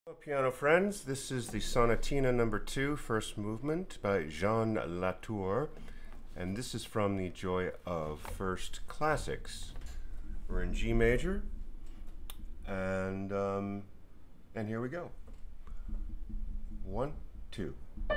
Hello, piano friends. This is the Sonatina No. 2, first movement by Jean Latour, and this is from the Joy of First Classics. We're in G major, and here we go. 1, 2.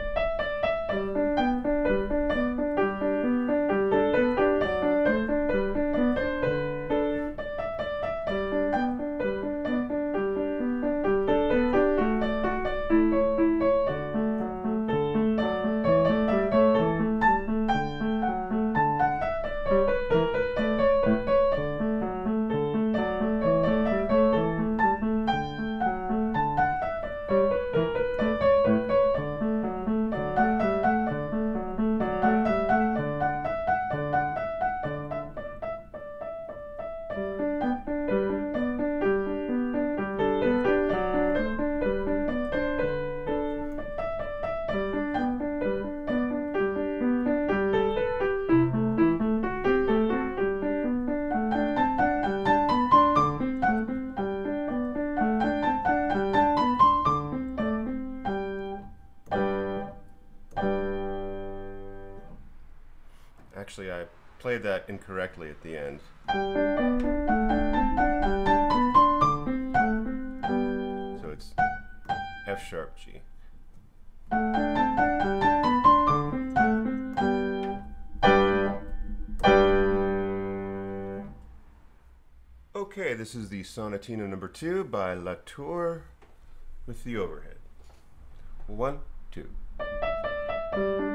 Actually, I played that incorrectly at the end. So it's F sharp G. Okay, this is the Sonatina No. 2 by Latour with the overhead. 1, 2.